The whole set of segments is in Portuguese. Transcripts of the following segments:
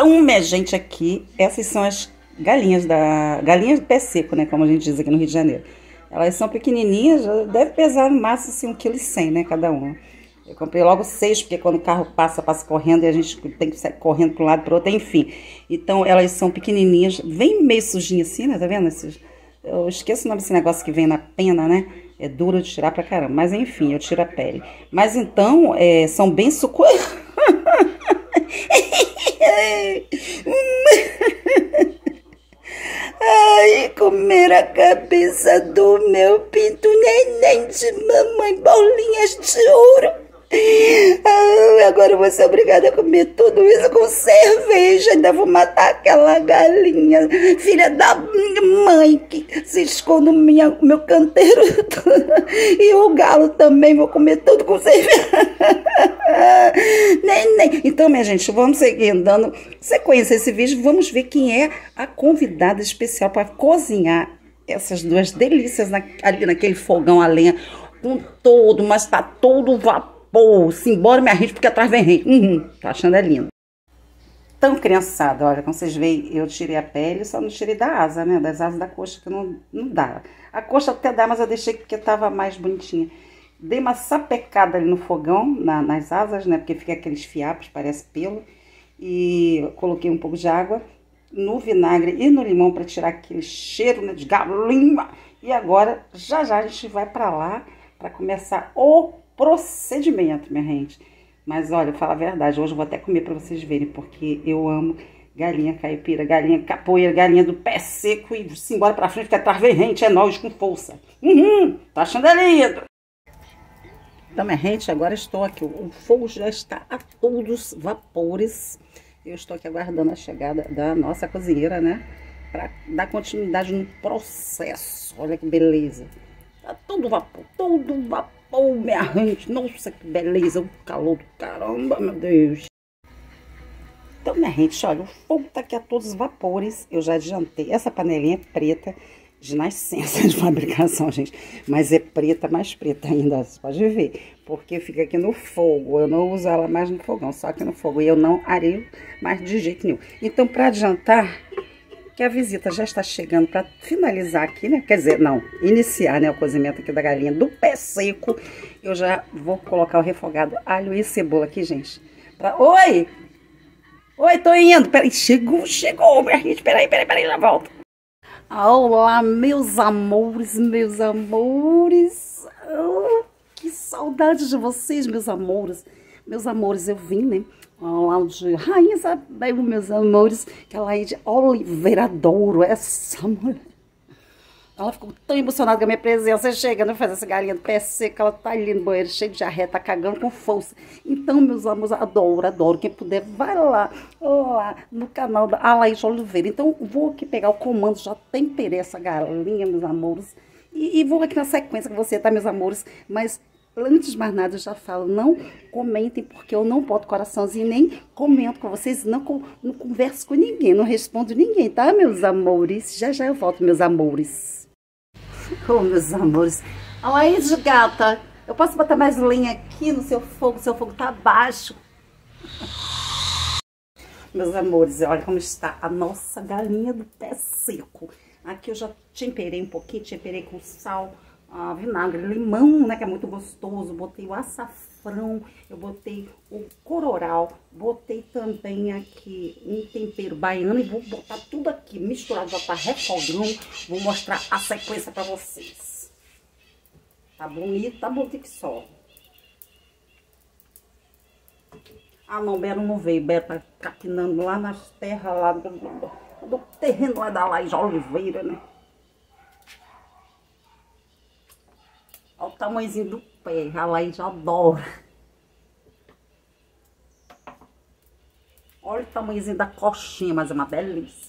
Então, minha gente, aqui, essas são as galinhas de pé seco, né? Como a gente diz aqui no Rio de Janeiro. Elas são pequenininhas, deve pesar no máximo assim, 1,1 kg, né? Cada uma. Eu comprei logo 6, porque quando o carro passa correndo e a gente tem que sair correndo para um lado e para o outro, enfim. Então, elas são pequenininhas, vem meio sujinha assim, né? Tá vendo? Eu esqueço o nome desse negócio que vem na pena, né? É duro de tirar pra caramba. Mas, enfim, eu tiro a pele. Mas, então, são bem suculentas. Ai, comer a cabeça do meu pinto neném de mamãe, bolinhas de ouro. Ai, agora eu vou ser obrigada a comer tudo isso com cerveja. Ainda vou matar aquela galinha, filha da mãe, que se esconde no meu canteiro. E o galo também, vou comer tudo com cerveja. Neném. Então, minha gente, vamos seguir dando sequência a esse vídeo. Vamos ver quem é a convidada especial para cozinhar essas duas delícias ali naquele fogão a lenha, com todo, mas tá todo vapor. Simbora, me arrisco, porque atrás vem rei. Tô achando lindo. Então, criançada, olha, como vocês veem, eu tirei a pele, só não tirei da asa, né? Das asas da coxa, que não dá. A coxa até dá, mas eu deixei porque tava mais bonitinha. Dei uma sapecada ali no fogão, nas asas, né? Porque fica aqueles fiapos, parece pelo. E coloquei um pouco de água no vinagre e no limão para tirar aquele cheiro, né, de galinha. E agora, já a gente vai para lá para começar o procedimento, minha gente. Mas olha, fala a verdade, hoje eu vou até comer para vocês verem, porque eu amo galinha caipira, galinha capoeira, galinha do pé seco e simbora pra frente, porque atrás vem rente, é nós com força. Tá achando lindo? Então, minha gente, agora estou aqui, o fogo já está a todos vapores. Eu estou aqui aguardando a chegada da nossa cozinheira, né? Para dar continuidade no processo. Olha que beleza. Tá todo vapor, minha gente. Nossa, que beleza, o calor do caramba, meu Deus. Então, minha gente, olha, o fogo tá aqui a todos os vapores. Eu já adiantei. Essa panelinha é preta de nascença de fabricação, gente. Mas é preta, mais preta ainda, você pode ver. Porque fica aqui no fogo. Eu não uso ela mais no fogão, só aqui no fogo. E eu não areio mais de jeito nenhum. Então, para adiantar, que a visita já está chegando para finalizar aqui, né? Quer dizer, não, iniciar, né, o cozimento aqui da galinha do pé seco. Eu já vou colocar o refogado alho e cebola aqui, gente. Oi! Oi, tô indo. Peraí, chegou, minha gente. Peraí, já volto. Olá, meus amores. Oh, que saudade de vocês, meus amores. Meus amores, eu vim, né? Lá de Rainha Isabel, meus amores, que ela é de Oliveira Douro, essa mulher. Ela ficou tão emocionada com a minha presença, chegando, fazer essa galinha do pé seco, ela tá ali no banheiro, cheia de diarreia, tá cagando com força. Então, meus amores, adoro, quem puder, vai lá no canal da Alaís Oliveira. Então, vou aqui pegar o comando, já temperei essa galinha, meus amores, e vou aqui na sequência com você, tá, meus amores, mas... Antes de mais nada, eu já falo, não comentem, porque eu não boto coraçãozinho, nem comento com vocês, não converso com ninguém, não respondo ninguém, tá, meus amores? Já eu volto, meus amores. Oh, meus amores. Alaís, gata, eu posso botar mais lenha aqui no seu fogo tá baixo. Meus amores, olha como está a nossa galinha do pé seco. Aqui eu já temperei um pouquinho, temperei com sal, vinagre, limão, né, que é muito gostoso. Botei o açafrão, eu botei o cororal, botei também aqui um tempero baiano e vou botar tudo aqui misturado, já tá refogão. Vou mostrar a sequência pra vocês. Tá bonito que só. Ah, não, Bero não veio, Bero tá capinando lá nas terras, lá do terreno lá da Alaís Oliveira, né? Olha o tamanhozinho do pé, a Laís adora. Olha o tamanhozinho da coxinha, mas é uma delícia.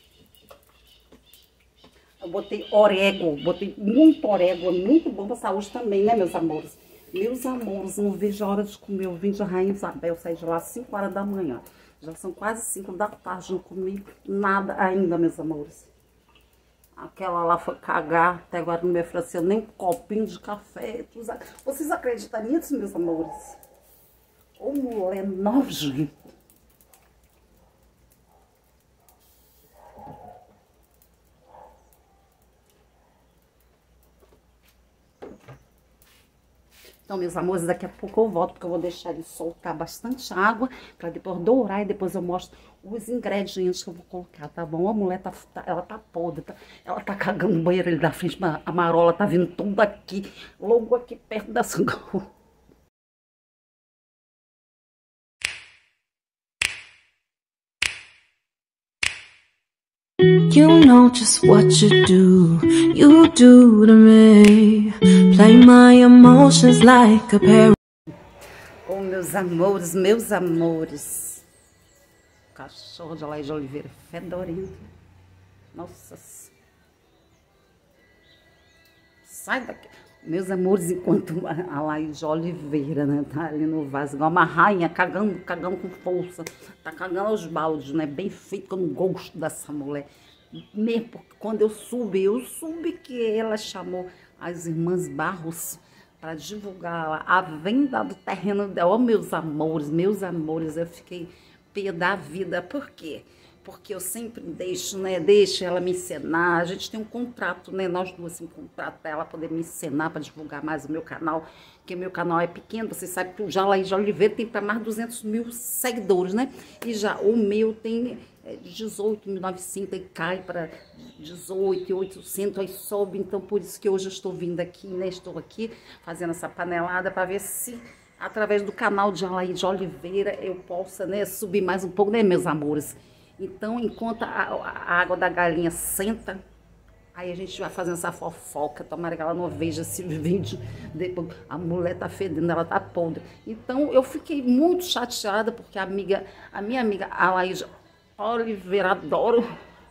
Eu botei orégano, botei muito orégano, muito bom pra saúde também, né, meus amores? Meus amores, não vejo a hora de comer. Eu vim de Rainha Isabel, saí de lá às 5 horas da manhã. Já são quase 5 da tarde, não comi nada ainda, meus amores. Aquela lá foi cagar, até agora não me ofereceu nem um copinho de café. Vocês acreditam nisso, meus amores? Ô, mulher nojenta. Então, meus amores, daqui a pouco eu volto, porque eu vou deixar ele soltar bastante água, pra depois dourar, e depois eu mostro os ingredientes que eu vou colocar, tá bom? A mulher ela tá podre, ela tá cagando no banheiro ali da frente, a marola tá vindo tudo aqui, logo aqui perto da sua. You know just what you do to me. Play my emotions like a pair. Oh, meus amores, meus amores. Cachorro de Laís de Oliveira, fedorento. Nossa. Sai daqui. Meus amores, enquanto a Laís de Oliveira, né, tá ali no vaso, igual uma rainha, cagando com força. Tá cagando aos baldes, né? Bem feito, que eu não gosto dessa mulher. Mesmo porque quando eu soube que ela chamou as irmãs Barros para divulgar a venda do terreno dela. Oh, meus amores, eu fiquei pé da vida. Por quê? Porque eu sempre deixo ela me encenar. A gente tem um contrato, né? Nós duas temos um contrato para ela poder me encenar, para divulgar mais o meu canal, porque meu canal é pequeno. Você sabe que o Laís de Oliveira tem para mais de 200 mil seguidores, né? E já o meu tem 18.900 e cai para 18.800, aí sobe. Então, por isso que hoje eu estou vindo aqui, né? Estou aqui fazendo essa panelada para ver se através do canal de Laís de Oliveira eu possa, né, subir mais um pouco, né, meus amores? Então, enquanto a água da galinha senta, aí a gente vai fazendo essa fofoca. Tomara que ela não veja esse vídeo. Depois, a mulher tá fedendo, ela tá podre. Então, eu fiquei muito chateada, porque a minha amiga, a Laís Oliveira, adoro,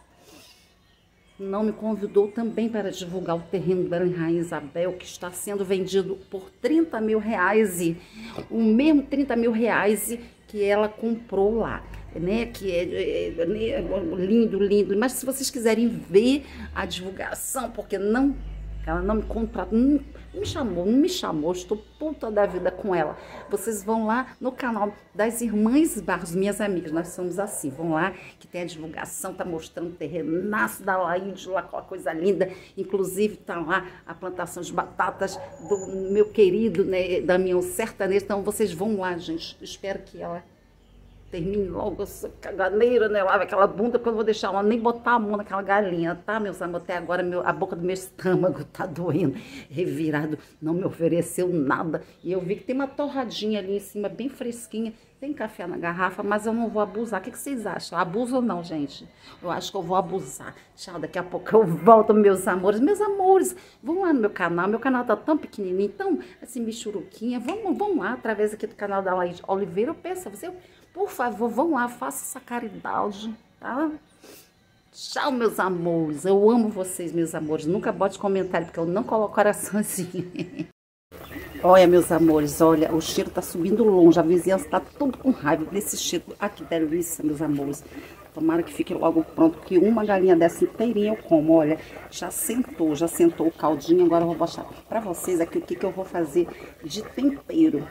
não me convidou também para divulgar o terreno da Rainha Isabel, que está sendo vendido por 30 mil reais, e o mesmo 30 mil reais que ela comprou lá, né? Que é lindo. Mas se vocês quiserem ver a divulgação, porque ela não me contratou, não me chamou, estou puta da vida com ela. Vocês vão lá no canal das Irmãs Barros, minhas amigas, nós somos assim, vão lá, que tem a divulgação, tá mostrando o terrenaço da Laís, lá com a coisa linda, inclusive tá lá a plantação de batatas do meu querido, né, Damião Sertanejo. Então vocês vão lá, gente, espero que ela termine logo essa caganeira, né? Lava aquela bunda, porque eu não vou deixar ela nem botar a mão naquela galinha, tá, meus amores? Até agora a boca do meu estômago tá doendo, revirado, não me ofereceu nada. E eu vi que tem uma torradinha ali em cima, bem fresquinha. Tem café na garrafa, mas eu não vou abusar. O que vocês acham? Abuso ou não, gente? Eu acho que eu vou abusar. Tchau, daqui a pouco eu volto, meus amores. Meus amores, vão lá no meu canal. Meu canal tá tão pequenininho, tão assim, michuruquinha. Vão lá, através aqui do canal da Laís Oliveira. Eu peço a você, por favor, vão lá, faça essa caridade, tá? Tchau, meus amores. Eu amo vocês, meus amores. Nunca bote comentário, porque eu não coloco coraçãozinho. Olha, meus amores, olha, o cheiro tá subindo longe, a vizinhança tá tudo com raiva desse cheiro. Ah, que delícia, meus amores. Tomara que fique logo pronto, que uma galinha dessa inteirinha eu como. Olha, já sentou o caldinho. Agora eu vou mostrar pra vocês aqui o que eu vou fazer de tempero.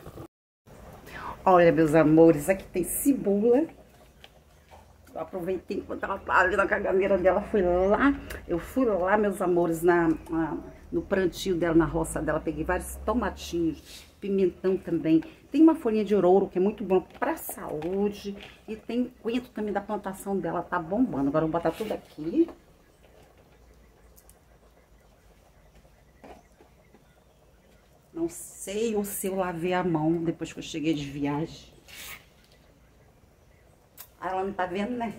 Olha, meus amores, aqui tem cebola. Eu aproveitei enquanto ela tá ali na caganeira dela, eu fui lá, meus amores, no plantio dela, na roça dela, peguei vários tomatinhos, pimentão também. Tem uma folhinha de ouro, que é muito bom pra saúde, e tem coentro também da plantação dela, tá bombando. Agora eu vou botar tudo aqui. Não sei ou se eu lavei a mão depois que eu cheguei de viagem. Ah, ela não tá vendo, né?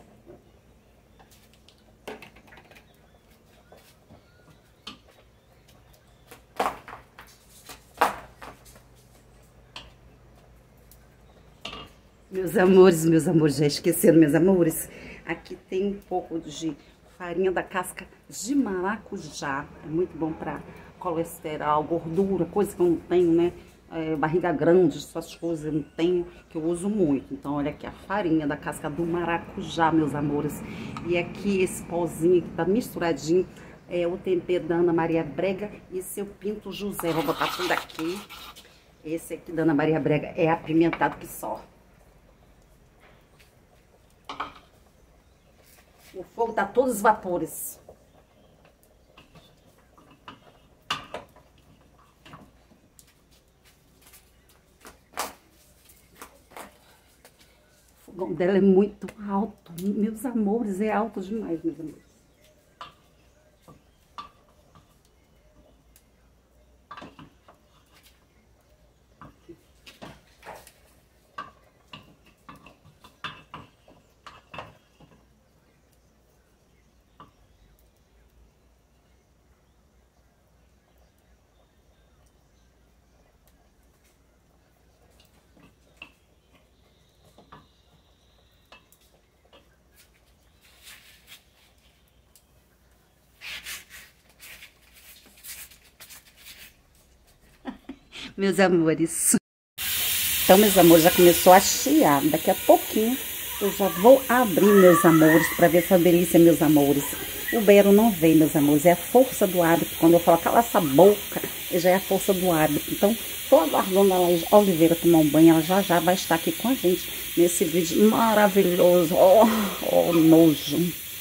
Meus amores, já esqueceram, meus amores? Aqui tem um pouco de farinha da casca de maracujá. É muito bom para colesterol, gordura, coisa que eu não tenho, né? Barriga grande, essas coisas eu não tenho, que eu uso muito. Então, olha aqui a farinha da casca do maracujá, meus amores. E aqui esse pozinho que tá misturadinho é o tempero da Ana Maria Brega e seu Pinto José. Vou botar tudo aqui. Esse aqui da Ana Maria Brega é apimentado que só. O fogo tá todos os vapores. fogão dela é muito alto. Meus amores, é alto demais, meus amores. Meus amores. Então, meus amores, já começou a chiar. Daqui a pouquinho eu já vou abrir, meus amores, para ver essa delícia, meus amores. O Bero não vem, meus amores, é a força do hábito. Quando eu falo, cala essa boca, já é a força do hábito. Então, tô aguardando a Laís Oliveira tomar um banho. Ela já vai estar aqui com a gente nesse vídeo maravilhoso. Oh, nojo.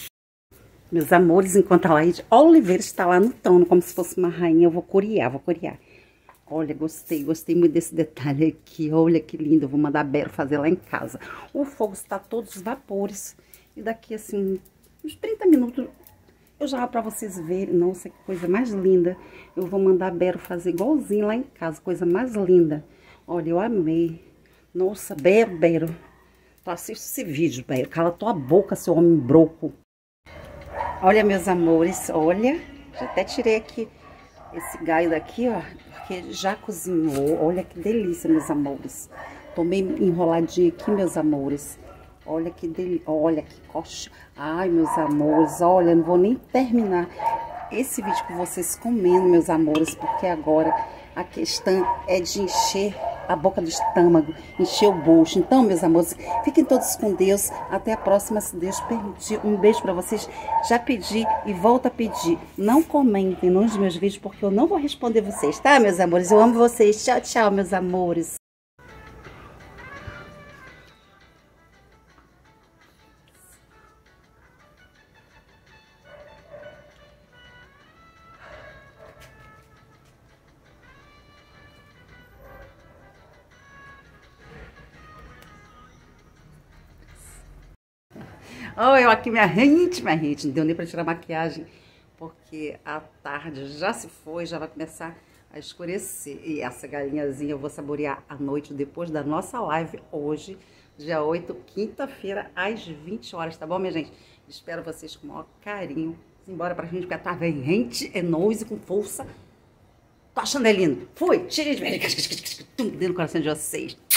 Meus amores, enquanto a Laís Oliveira está lá no trono, como se fosse uma rainha, eu vou corear. Olha, gostei muito desse detalhe aqui. Olha que lindo, eu vou mandar a Bero fazer lá em casa. O fogo está todos os vapores. E daqui, assim, uns 30 minutos, eu já para vocês verem. Nossa, que coisa mais linda. Eu vou mandar a Bero fazer igualzinho lá em casa, coisa mais linda. Olha, eu amei. Nossa, Bero. Tu assiste esse vídeo, Bero. Cala tua boca, seu homem broco. Olha, meus amores, olha. Já até tirei aqui esse galho daqui, ó. Que ele já cozinhou. Olha que delícia, meus amores. Tô meio enroladinha aqui, meus amores. Olha que delícia. Olha que coxa. Ai, meus amores. Olha, não vou nem terminar esse vídeo com vocês comendo, meus amores. Porque agora a questão é de encher a boca do estômago, encher o bucho. Então, meus amores, fiquem todos com Deus. Até a próxima, se Deus permitir. Um beijo pra vocês. Já pedi e volto a pedir. Não comentem nos meus vídeos, porque eu não vou responder vocês, tá, meus amores? Eu amo vocês. Tchau, tchau, meus amores. Olha, eu aqui minha rente. Não deu nem pra tirar a maquiagem, porque a tarde já se foi, já vai começar a escurecer. E essa galinhazinha eu vou saborear à noite, depois da nossa live hoje, dia 8, quinta-feira, às 20 horas, tá bom, minha gente? Espero vocês com o maior carinho. Embora pra gente, porque a tarde vem rente, é noise, com força. Tô achando é lindo. Fui! Cheio de dentro do coração de vocês.